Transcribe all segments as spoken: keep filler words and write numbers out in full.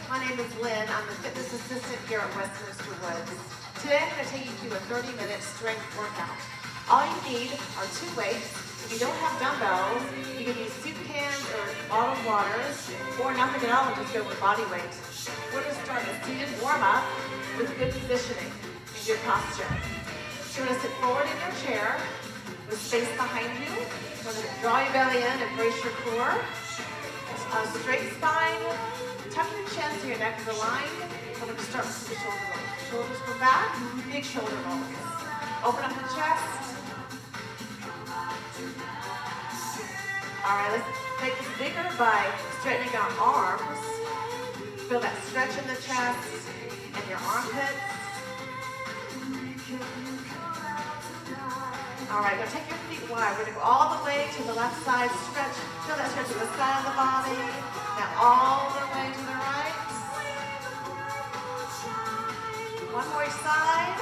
My name is Lynn. I'm the fitness assistant here at Westminster Woods. Today I'm going to take you through a thirty minute strength workout. All you need are two weights. If you don't have dumbbells, you can use soup cans or bottled waters, or nothing at all and just go with body weight. We're going to start a seated warm-up with good positioning and good posture. So you're going to sit forward in your chair with space behind you. You're going to draw your belly in and brace your core. A straight spine. Tuck your chin so your neck is aligned. I'm going to start with the shoulder rolls. Shoulders go back, big shoulder rolls. Open up the chest. All right, let's make this bigger by straightening our arms. Feel that stretch in the chest and your armpits. All right, now take your feet wide. We're going to go all the way to the left side. Stretch. Feel that stretch to the side of the body. Now all the way to the right. One more side.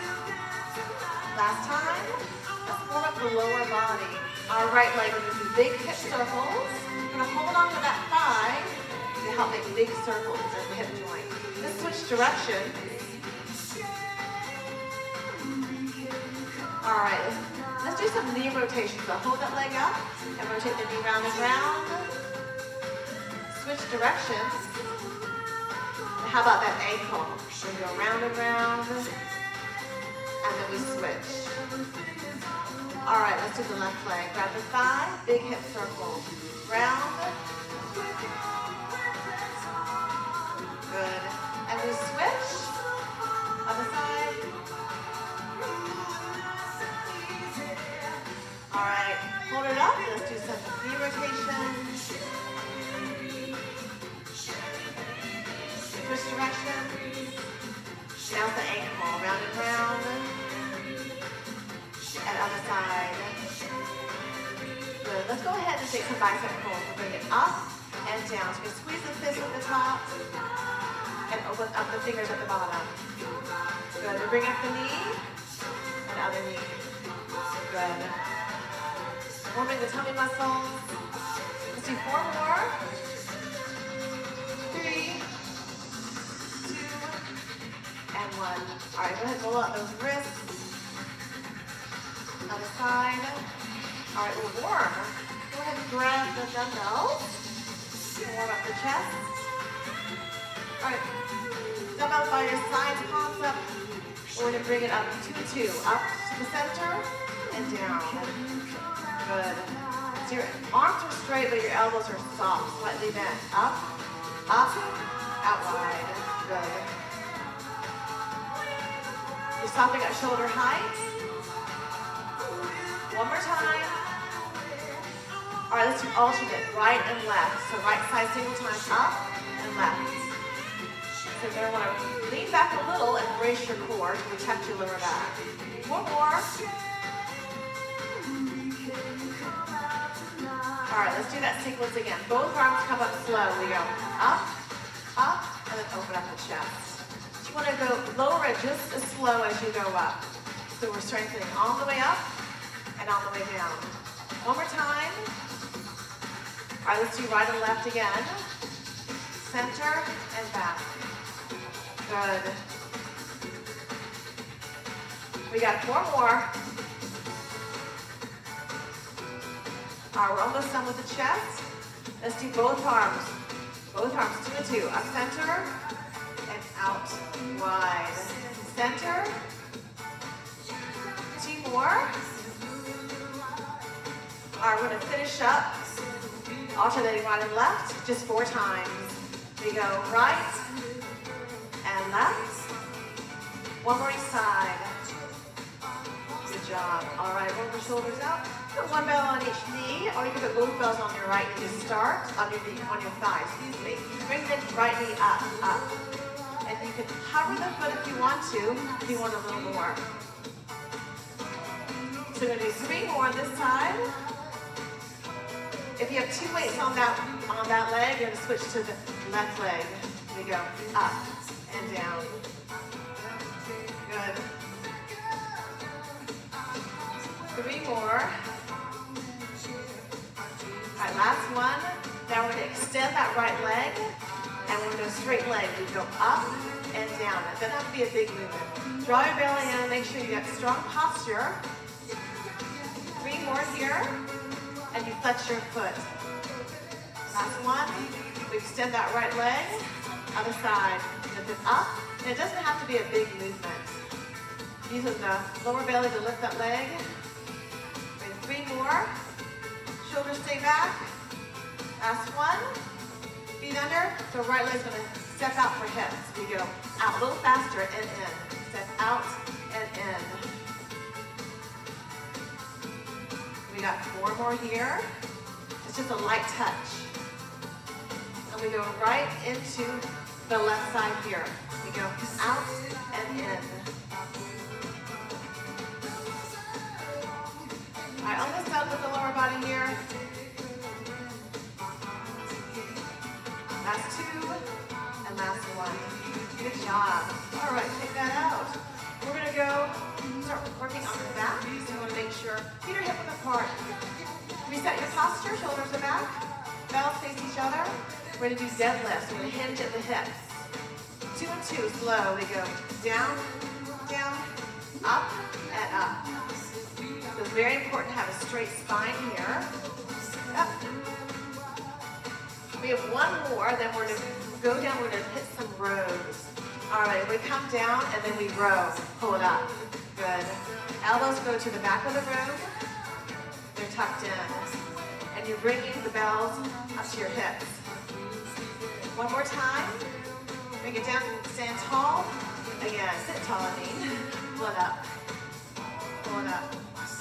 Last time. Let's warm up the lower body. Our right leg, we're going to do big hip circles. We're going to hold on to that thigh to help make big circles in the hip joint. Let's switch directions. All right, let's do some knee rotations. So hold that leg up and rotate the knee round and round. Switch directions. And how about that ankle? We go round and round, and then we switch. All right, let's do the left leg. Grab the thigh, big hip circle. Round. Good. And we switch. Other side. All right, hold it up. Let's do some knee rotations. Switch direction. Now the ankle, round and round. And other side. Good. Let's go ahead and take some bicep pulls. We'll bring it up and down. So we squeeze the fist at the top and open up the fingers at the bottom. Good. We bring up the knee and other knee. Good. Warming the tummy muscles. Let's do four more. Three, two, and one. All right, go ahead and roll out those wrists. Other side. All right, we're warm. Go ahead and grab the dumbbells. Warm up the chest. All right, dumbbells by your sides, palms up. We're going to bring it up two to two. Up to the center and down. Good. So your arms are straight, but your elbows are soft, slightly bent. Up, up, out wide. Good. You're stopping at shoulder height. One more time. All right, let's do alternate, right and left. So right side single time, up and left. So you're going to want to lean back a little and brace your core to protect your lower back. One more. All right, let's do that sequence again. Both arms come up slow. We go up, up, and then open up the chest. You want to go lower it just as slow as you go up. So we're strengthening all the way up and all the way down. One more time. All right, let's do right and left again. Center and back. Good. We got four more. All right, we're almost done with the chest. Let's do both arms. Both arms, two and two. Up center and out wide. Center. Two more. All right, we're going to finish up. Alternating right and left, just four times. We go right and left. One more each side. Good job. All right, roll the shoulders out. Put one bell on each knee, or you can put both bells on your right knee to start, on your knee, on your thigh, excuse me. Bring the right knee up, up. And you can hover the foot if you want to, if you want a little more. So we're going to do three more on this side. If you have two weights on that, on that leg, you're going to switch to the left leg. We go up and down. Good. Three more. All right, last one. Now we're going to extend that right leg And we're going to straight leg. We go up and down. It doesn't have to be a big movement. Draw your belly in. Make sure you get strong posture. Three more here. And you flex your foot. Last one. We extend that right leg. Other side. Lift it up. And it doesn't have to be a big movement. Using the lower belly to lift that leg. And three more. Shoulders stay back. Last one. Feet under. So right leg's going to step out for hips. We go out a little faster and in. Step out and in. We got four more here. It's just a light touch. And we go right into the left side here. We go out and in. All right, almost done with the lower body here. Last two, and last one. Good job. All right, take that out. We're gonna go start working on the back. So you wanna make sure feet are hip width apart. Reset your posture, shoulders are back. Bells face each other. We're gonna do deadlifts. We're gonna hinge at the hips. Two and two, slow. We go down, down, up, and up. So it's very important to have a straight spine here. Up. We have one more, then we're going to go down, we're going to hit some rows. All right, we come down and then we row. Pull it up. Good. Elbows go to the back of the room. They're tucked in. And you're bringing the bells up to your hips. One more time. Bring it down, stand tall. Again, sit tall, I mean. Pull it up. Pull it up.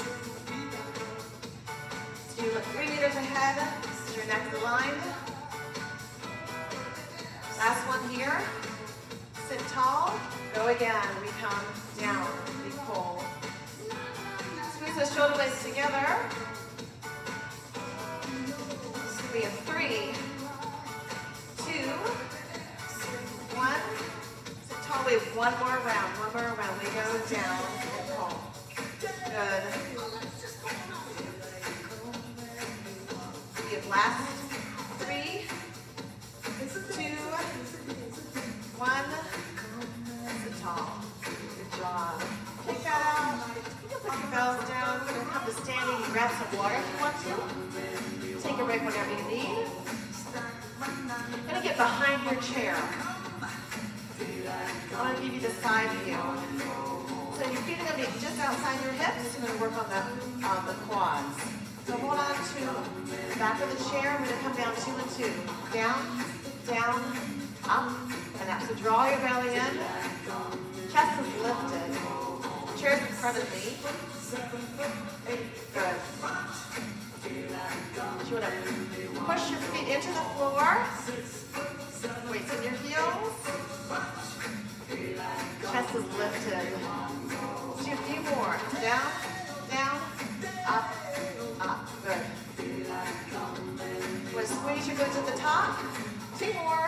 So you look three meters ahead. Your neck's aligned. Last one here. Sit tall. Go again. We come down. We pull. Squeeze those shoulder blades together. We have three, two, one. Sit tall. We have one more round. One more round. We go down and pull. Good. We have last three, two, one. Sit tall. Good job. Take that out. Put your bells down. We're going to come to standing and grab some water if you want to. Take a break whenever you need. You're going to get behind your chair. I want to give you the side view. So your feet are going to be just outside your hips. You're going to work on the, on the quads. So hold on to the back of the chair. We're going to come down two and two. Down, down, up, and up. So draw your belly in. Chest is lifted. Chair's in front of me. Good. You want to push your feet into the floor. Weights in your heels. Chest is lifted. Do a few more. Down, down, up, up. Good. Want to squeeze your glutes at the top. Two more.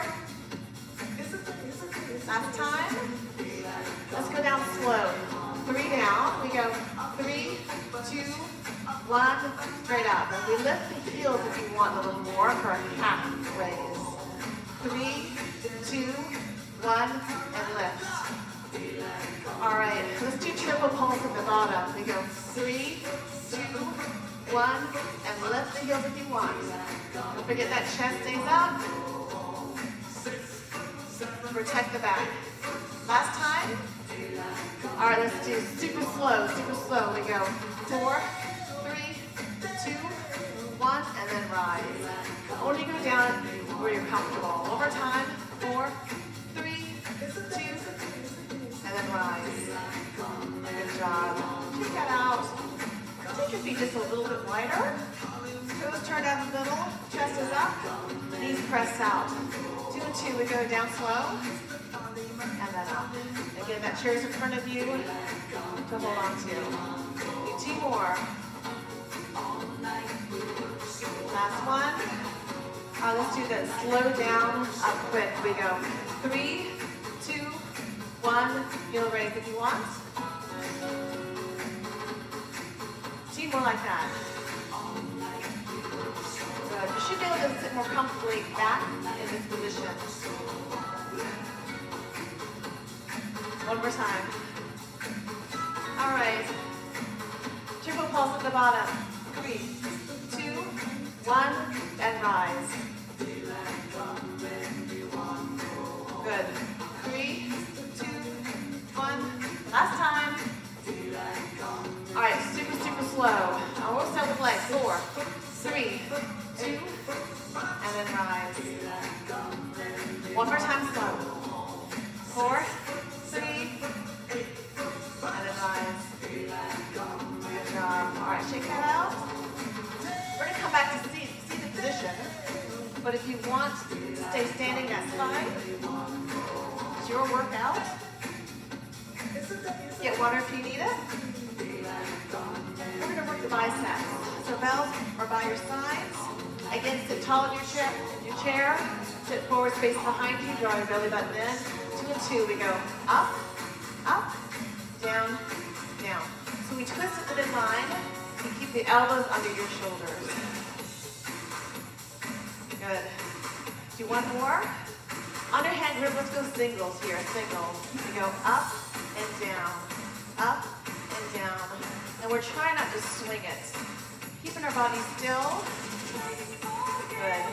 Last time. Let's go down slow. Three down. We go three, two, one, straight up. And we lift the heels if you want a little more for a half raise. Three, two, one, and lift. All right, let's do triple pulse at the bottom. We go three, two, one, and lift the heels if you want. Don't forget that chest stays up. Protect the back. Last time. All right, let's do super slow, super slow. We go four, three, two, one, and then rise. Only go down where you're comfortable. One more time. Four, three, two, and then rise. Good job. Check that out. Take your feet just a little bit wider. Toes turn down the middle. Chest is up. Knees press out. Two and two. We go down slow. And then up. Again, that chair's in front of you to hold on to. Do two more. Last one. All right, let's do that. Slow down, up quick. We go three, two, one. Heel raise if you want. Two more like that. Good. should be able to sit more comfortably back in this position. One more time. All right. Triple pulse at the bottom. Three, two, one, and rise. Good. Three, two, one. Last time. All right, super, super slow. Now we'll start with legs. Four, three, two, and then rise. One more time slow. Four, three, and then rise. Good job. All right, shake that out. We're gonna come back to see, see the position. But if you want to stay standing, that's fine. It's your workout. Get water if you need it. We're gonna work the biceps. So bells are by your sides. Again, sit tall in your chair. In your chair. Sit forward, space behind you. Draw your belly button in. Two and two. We go up, up, down, down. So we twist at the midline. You keep the elbows under your shoulders. Good. Do one more. Underhand grip. Let's go singles here. Singles. We go up and down, up and down. And we're trying not to swing it. Keeping our body still. Good.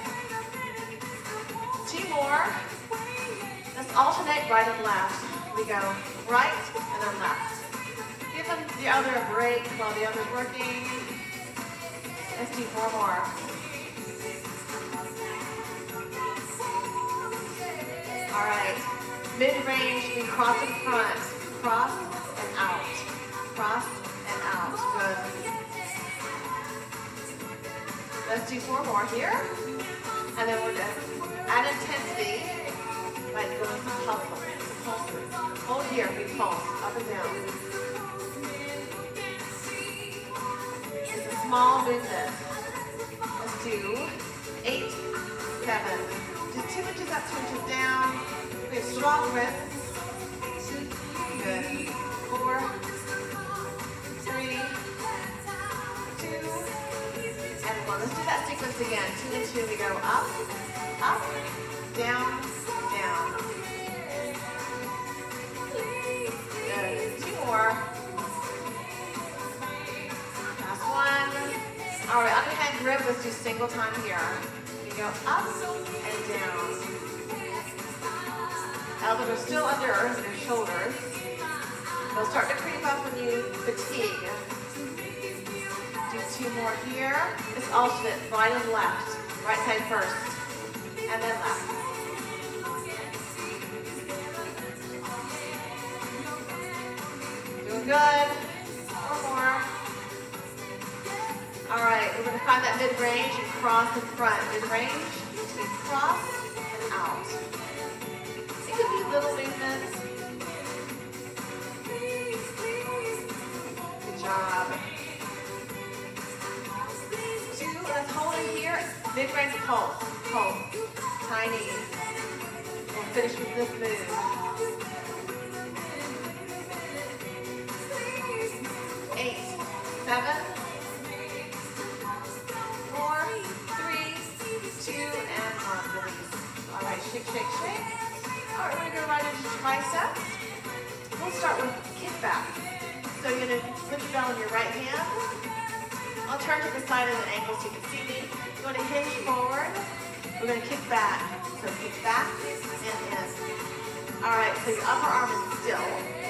Two more. Let's alternate right and left. We go right and then left. Give them the other a break while the other's working. Let's do four more. All right. Mid-range, we cross in front. Cross and out. Cross and out. Good. Let's do four more here. And then we're going to add intensity by going some pulses. Pulses. Hold here. We pulse up and down. It's a small movement. Let's do eight, seven. Just two inches up, two inches down. We have strong wrists. Good. Four, three, two, and one. Let's do that sequence again. Two and two. We go up, up, down, down. Good. Two more. Last one. All right, underhand grip. Let's do single time here. We go up and down. Elbows are still under your shoulders. They'll start to creep up when you fatigue. Do two more here. It's alternate, right and left. Right side first, and then left. Doing good. One more. All right, we're going to find that mid-range and cross in front. Mid-range, we cross and out. It could be little movements. Good job. Two, let's hold it here. Mid-range pulse. Pulse. Tiny. We'll finish with this move. Eight, seven, four, three, two, and one. Release. All right, shake, shake, shake. All right, we're going to go right into triceps. We'll start with kickback. So you're going to put your bell in your right hand. I'll turn to the side of the ankle so you can see me. You're going to hinge forward. We're going to kick back. So kick back and in. All right, so your upper arm is still.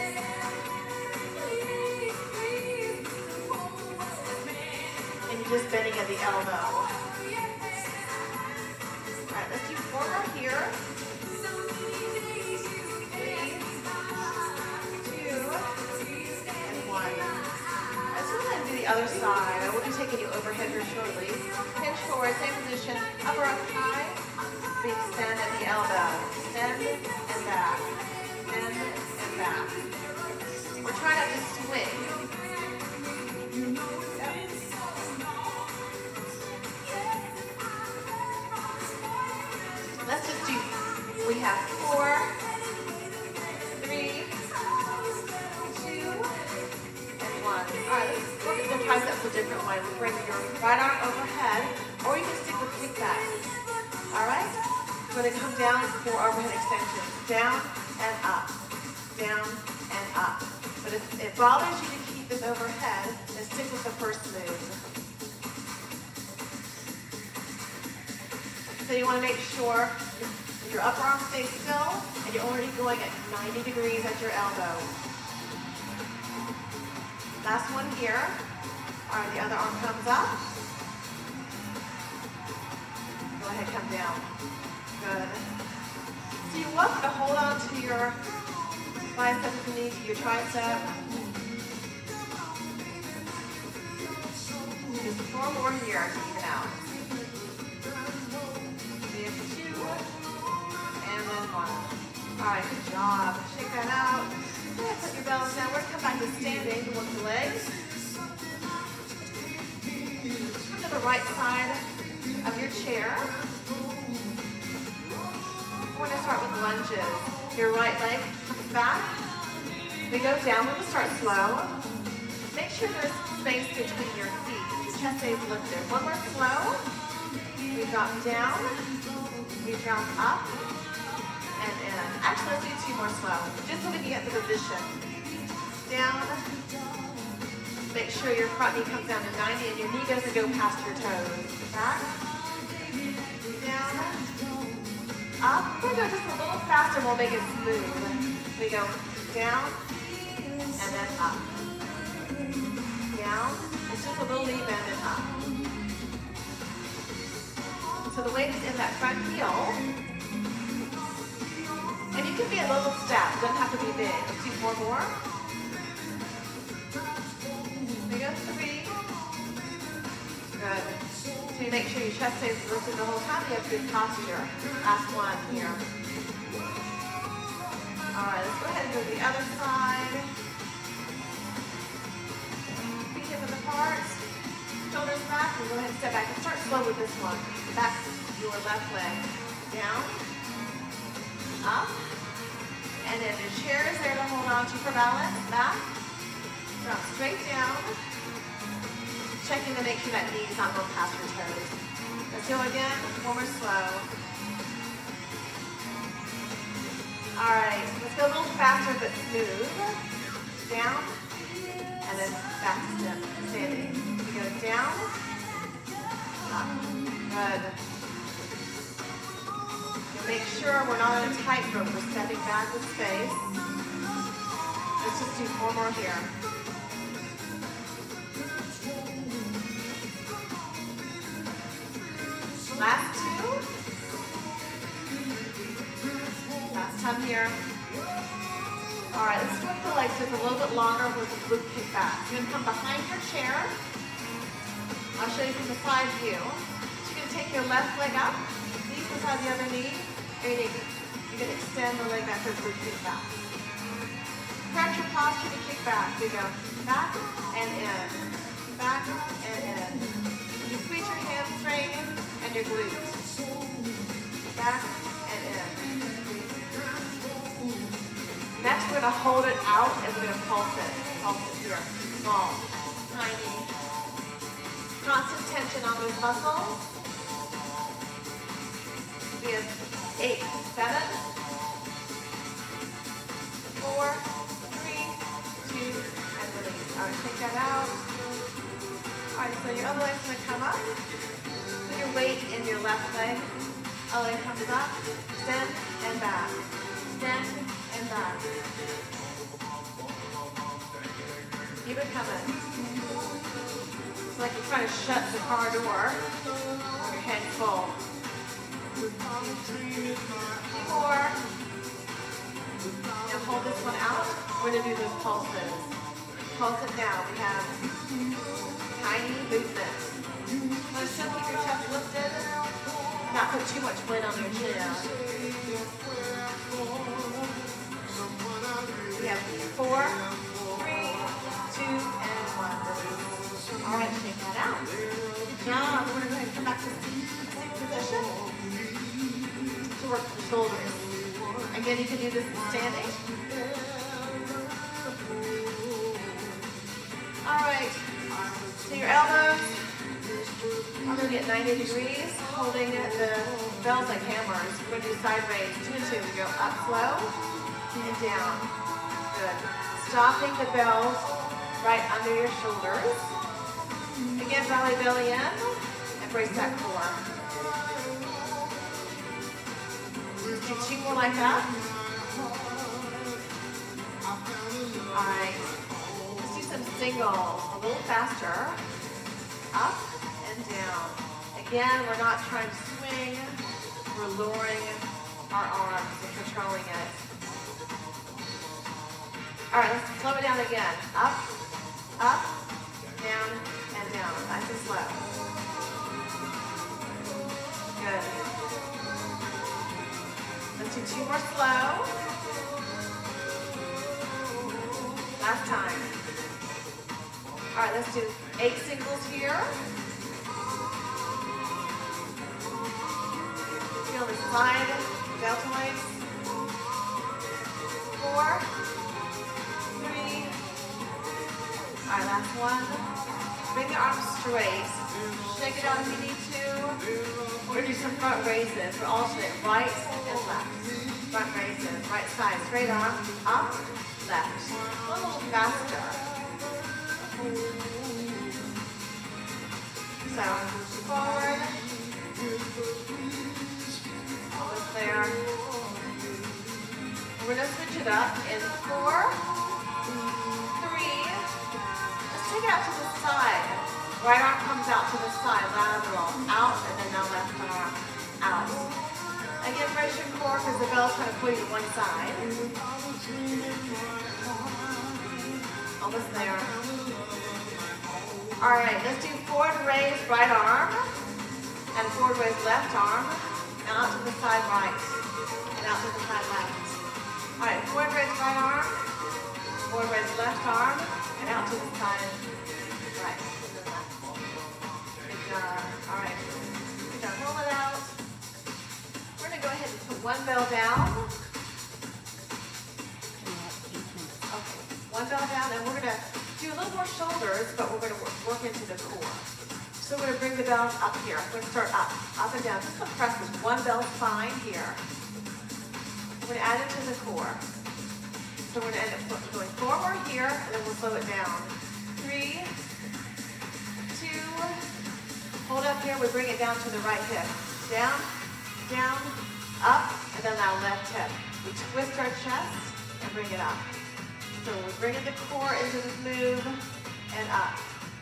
And you're just bending at the elbow. All right, let's do four more here. The other side. I will be taking you overhead here shortly. Hinge forward, same position, upper up high. We extend at the elbow. Extend and back. Extend and back. We're trying not to swing. Yep. Let's just do, we have four, three, two, and one. All right, let's look at the triceps a different way. We bring your right arm overhead, or you can stick with kickbacks. We're going to come down for overhead extensions. Down and up. Down and up. But if it bothers you to keep this overhead, then stick with the first move. So you want to make sure your upper arm stays still and you're already going at ninety degrees at your elbow. Last one here. All right, the other arm comes up. Go ahead, come down. Good. So you want to hold on to your biceps and knees, your tricep. Just four more here to even out. We have two, and then one. All right, good job. Shake that out. Go ahead, put your balance down. We're going to come back to standing to work the legs. Come to the right side of your chair. We're going to start with lunges. Your right leg comes back. We go down. We're going to start slow. Make sure there's space between your feet. Your chest stays lifted. One more slow. We drop down. We drop up. And in. Actually, let's do two more slow. Just so we can get the position. Down. Make sure your front knee comes down to ninety and your knee doesn't go past your toes. Back. Down. Up. We're going to go just a little faster. We'll make it smooth. We go down and then up. Down. It's just a little lean bend and up. So the weight is in that front heel. And you can be a little step. Doesn't have to be big. Let's do four more. We go three. Good. So you make sure your chest stays lifted the whole time. You have good posture. Last one here. All right, let's go ahead and go to the other side. Feet hip width apart. Shoulders back. We'll go ahead and step back. And start slow with this one. Back your left leg. Down. Up. And then the chair is there to hold on to for balance. Back. Drop straight down. Checking to make sure that knee is not going past your toes. Let's go again. One more slow. All right. Let's go a little faster but smooth. Down. And then back to step. Standing. We go down. Up. Good. Make sure we're not on a tightrope. We're stepping back with space. Let's just do four more here. Last two. Last time here. All right, let's flip the legs just a little bit longer with the glute kick back. You're going to come behind your chair. I'll show you from the side view. So you're going to take your left leg up, knees beside the other knee. And you can extend the leg back to the kick back. Correct your posture to kick back. You go back and in. Back and in. You squeeze your hamstring and your glutes. Back and in. Next, we're going to hold it out and we're going to pulse it. Pulse it here. Small, tiny. Constant tension on those muscles. We have eight, seven, four, three, two, and release. All right, take that out. All right, so your other leg's going to come up. Put your weight in your left leg. Other leg comes up. Extend and back. Extend and back. Keep it coming. It's like you're trying to shut the car door. Your head full. Four. Now hold this one out. We're going to do those pulses. Pulse it now. We have tiny movements. Want to still keep your chest lifted. Not put too much weight on your chin. We have four, three, two, and one. All right, shake that out. Now we're going to come back to seated position. Work the shoulders. Again, you can do this standing. All right. So your elbows are going to be at ninety degrees. holding the bells like hammers. We're going to do side raise, two and two. We go up slow and down. Good. Stopping the bells right under your shoulders. Again, rally belly in and brace that core. Just do two more like that. All right. Let's do some singles a little faster. Up and down. Again, we're not trying to swing. We're lowering our arms and controlling it. All right, let's slow it down again. Up, up, down, and down. Nice and slow. Good. Let's do two more slow. Last time. All right, let's do eight singles here. Feel the side deltoids. Four, three. All right, last one. Bring the arms straight. Shake it out if you need to. We're gonna do some front raises. We're alternate right and left. Front raises, right side, straight arm, up, left. A little faster. So, forward, almost there. We're going to switch it up in four, three. Let's take it out to the side. Right arm comes out to the side, lateral, out, and then now left arm, out. Again, brace your core because the bell's kind of pulling to one side. Almost there. All right, let's do forward raise right arm and forward raise left arm and out to the side right and out to the side left. All right, forward raise right arm, forward raise left arm and out to the side right and then left. Good job. All right, good job. Roll it out. We're going to go ahead and put one bell down. Okay, one bell down, and we're going to do a little more shoulders, but we're going to work, work into the core. So we're going to bring the bells up here. We're going to start up, up and down. Just press with one bell spine here. We're going to add it to the core. So we're going to end up going forward here, and then we'll slow it down. Three, two, hold up here. We bring it down to the right hip. Down, down, up, and then now left hip. We twist our chest and bring it up. So we're bringing the core into this move and up,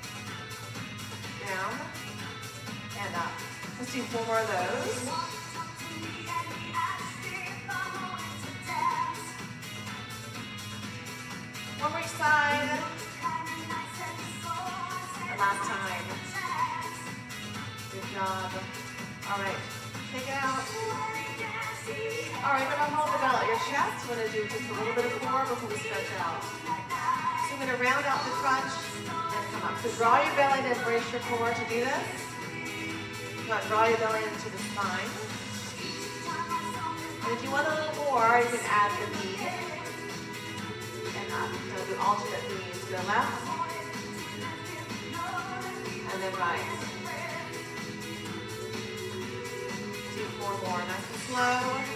down, and up. Let's do four more of those. One more side. And last time. Good job. All right, take it out. All right, we're going to hold the bell at your chest. We're going to do just a little bit of core before we stretch out. So we're going to round out the crunch and come up. So draw your belly to brace your core to do this. You want to draw your belly into the spine. And if you want a little more, you can add the knee and up. So do alternate knees to the left and then right. Do four more, nice and slow.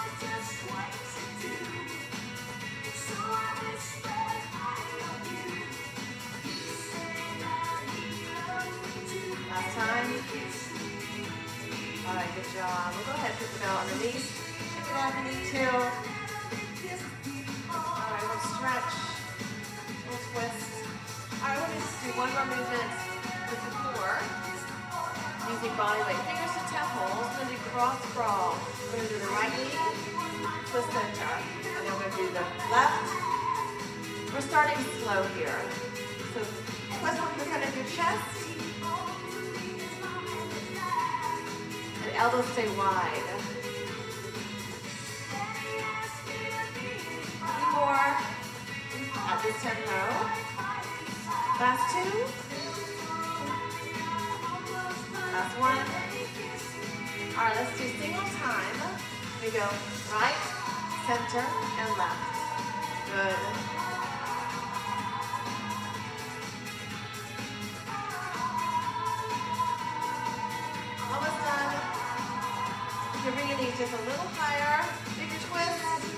Last time. All right, good job. We'll go ahead and put the bell underneath. Pick it up if you need to. All right, we'll stretch. We'll twist. All right, we're going to just do one more movement with the core. Using body weight. Fingers to temples. We're going to do cross crawl. We're going to do the right knee, twist center. And then we're going to do the left. We're starting slow here. So twist on the front of your chest. And elbows stay wide. Three more at this tempo. Last two. Last one. All right, let's do single time. We go right, center, and left. Good. Almost done. take just a little higher. Bigger twist.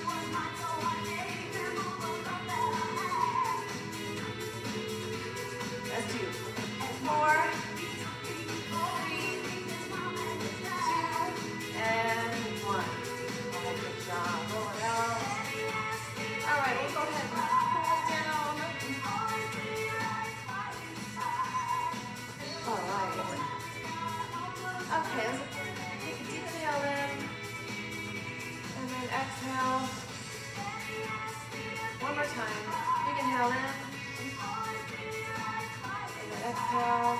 Let's do four, three, two, and one. All right, good job. Roll it out. All right, we'll go ahead and pull it down. All right. Okay, let's take a deep inhale in. And then exhale. One more time. Big inhale in. And then exhale.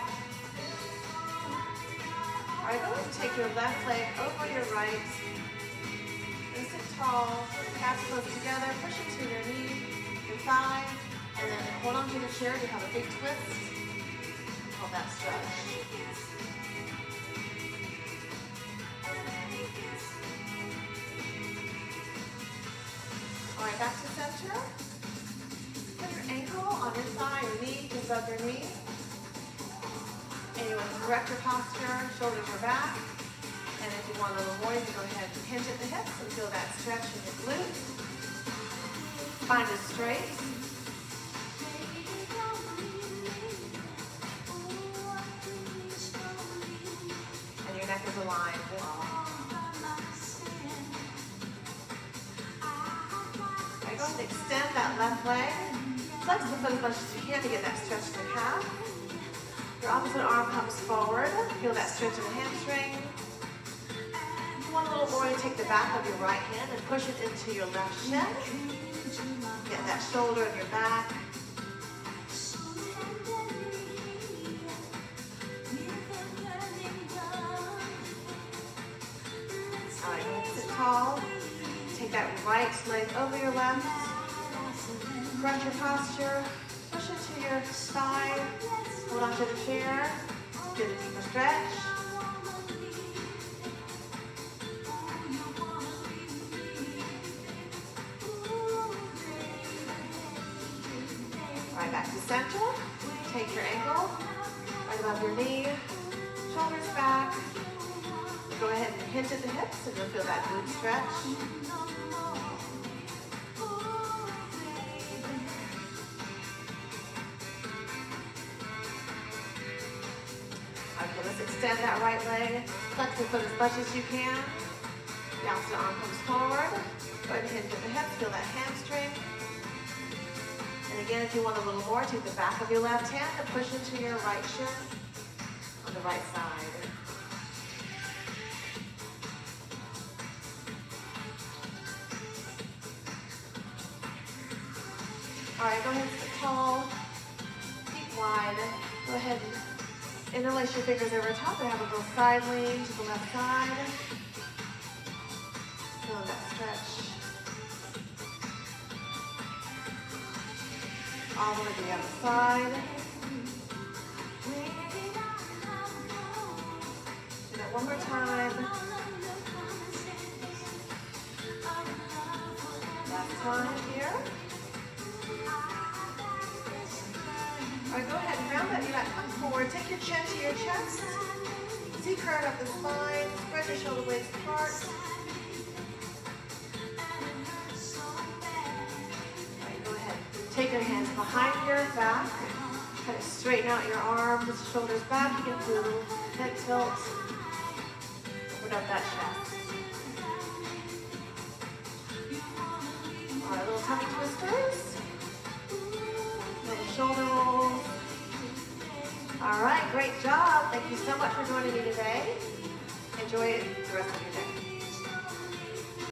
All right, go ahead and take your left leg over your right. And sit tall. Calves close together. Push into your knee, your thigh. And then hold on to the chair to have a big twist. Hold that stretch. All right, back to center. Put your ankle on your thigh, your knee, just above your knee. And you want to correct your posture, shoulders are back. And if you want a little more, you can go ahead and hinge at the hips and feel that stretch in your glutes. Spine is straight. And your neck is aligned well. Go ahead and extend that left leg. Flex the foot as much as you can to get that stretch in the calf. Your opposite arm comes forward. Feel that stretch in the hamstring. If you want a little more, you take the back of your right hand and push it into your left shin. Get that shoulder in your back. All right, go ahead and sit tall. Take that right leg over your left. Correct your posture. Push into your thigh. Hold on to the chair. Get a deeper stretch. All right, back to center. Take your ankle right above your knee. Shoulders back. Go ahead and hinge at the hips and you'll feel that glute stretch. Okay, let's extend that right leg. Flex your foot as much as you can. The opposite arm comes forward. Go ahead and hinge at the hips, feel that hamstring. And again, if you want a little more, take the back of your left hand and push into your right shin on the right side. All right, go ahead and sit tall, feet wide. Go ahead and interlace your fingers over top and have a little side lean to the left side. Feel that stretch. All the way to the other side. Do that one more time. Last time here. All right, go ahead and round that knee back, come forward. Take your chin to your chest. Z curve up the spine. Spread your shoulder blades apart. All right, go ahead. Take your hands behind your back. Kind of straighten out your arms, shoulders back. You can do head tilt. Open up that chest. All right, little tummy twisters. Little shoulder rolls. All right, great job. Thank you so much for joining me today. Enjoy the rest of your day.